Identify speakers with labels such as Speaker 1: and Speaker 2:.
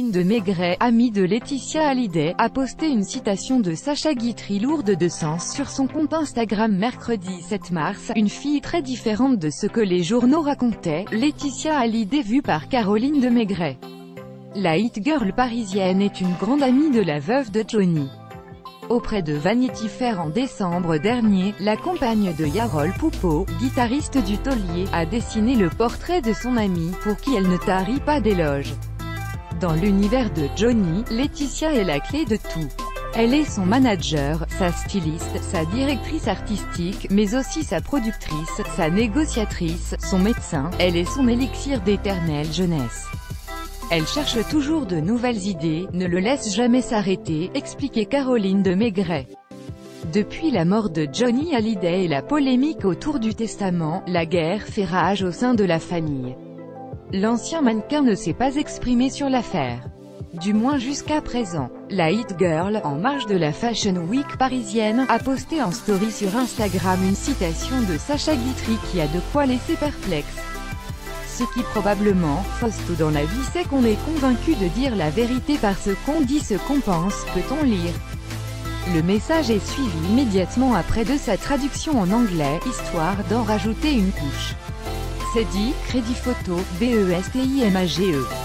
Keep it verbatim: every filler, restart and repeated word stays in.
Speaker 1: Caroline de Maigret, amie de Laetitia Hallyday, a posté une citation de Sacha Guitry lourde de sens sur son compte Instagram mercredi sept mars, une fille très différente de ce que les journaux racontaient, Laetitia Hallyday vue par Caroline de Maigret. La hit girl parisienne est une grande amie de la veuve de Johnny. Auprès de Vanity Fair en décembre dernier, la compagne de Yarol Poupeau, guitariste du Taulier, a dessiné le portrait de son amie, pour qui elle ne tarit pas d'éloges. Dans l'univers de Johnny, Laetitia est la clé de tout. Elle est son manager, sa styliste, sa directrice artistique, mais aussi sa productrice, sa négociatrice, son médecin. Elle est son élixir d'éternelle jeunesse. Elle cherche toujours de nouvelles idées, ne le laisse jamais s'arrêter, expliquait Caroline de Maigret. Depuis la mort de Johnny Hallyday et la polémique autour du testament, la guerre fait rage au sein de la famille. L'ancien mannequin ne s'est pas exprimé sur l'affaire. Du moins jusqu'à présent. La hit girl, en marge de la Fashion Week parisienne, a posté en story sur Instagram une citation de Sacha Guitry qui a de quoi laisser perplexe. Ce qui probablement, fausse tout dans la vie, c'est qu'on est convaincu de dire la vérité parce qu'on dit ce qu'on pense, peut-on lire. Le message est suivi immédiatement après de sa traduction en anglais, histoire d'en rajouter une couche. C'est dit, crédit photo, B E S T I M A G E.